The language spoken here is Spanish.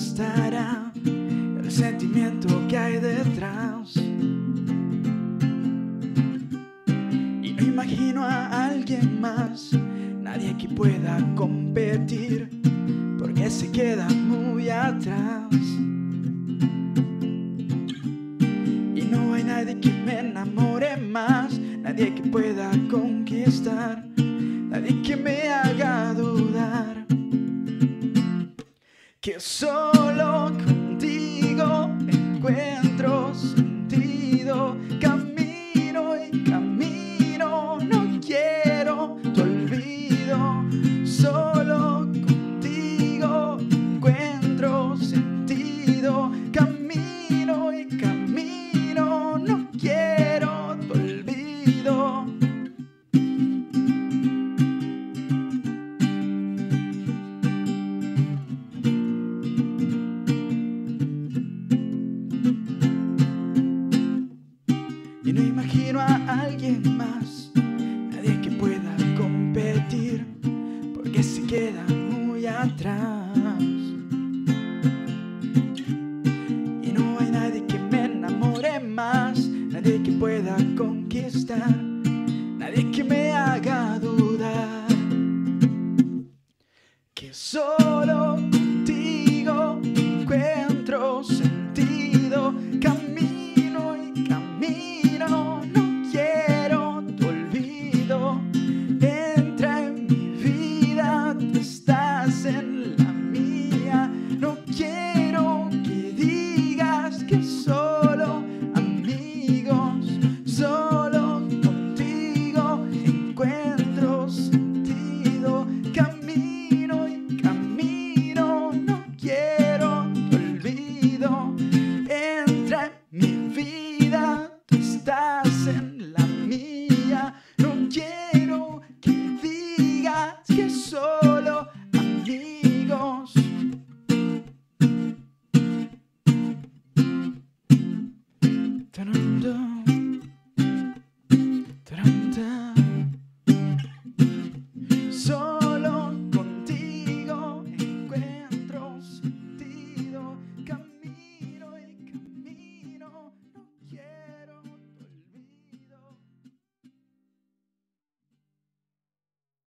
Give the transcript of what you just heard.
estará el sentimiento que hay detrás. Y no imagino a alguien más, nadie que pueda competir, porque se queda muy atrás. Y no hay nadie que me enamore más, nadie que pueda conquistar, nadie que me haga dudar, que solo contigo encuentro sentido. Camino y camino, no quiero tu olvido. Solo contigo encuentro sentido. Camino y camino, no quiero tu olvido. Y no imagino a alguien más, nadie que pueda competir, porque se queda muy atrás. Y no hay nadie que me enamore más, nadie que pueda conquistar,